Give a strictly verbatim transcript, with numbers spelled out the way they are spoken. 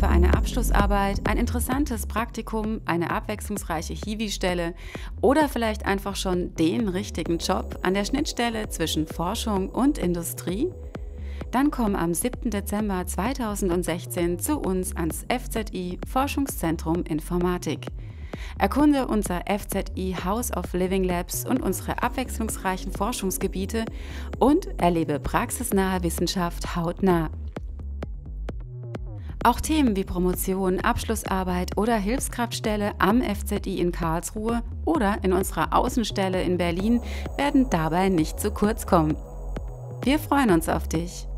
für eine Abschlussarbeit, ein interessantes Praktikum, eine abwechslungsreiche Hiwi-Stelle oder vielleicht einfach schon den richtigen Job an der Schnittstelle zwischen Forschung und Industrie? Dann komm am siebten Dezember zweitausendsechzehn zu uns ans F Z I Forschungszentrum Informatik. Erkunde unser F Z I House of Living Labs und unsere abwechslungsreichen Forschungsgebiete und erlebe praxisnahe Wissenschaft hautnah. Auch Themen wie Promotion, Abschlussarbeit oder Hilfskraftstelle am F Z I in Karlsruhe oder in unserer Außenstelle in Berlin werden dabei nicht zu kurz kommen. Wir freuen uns auf dich!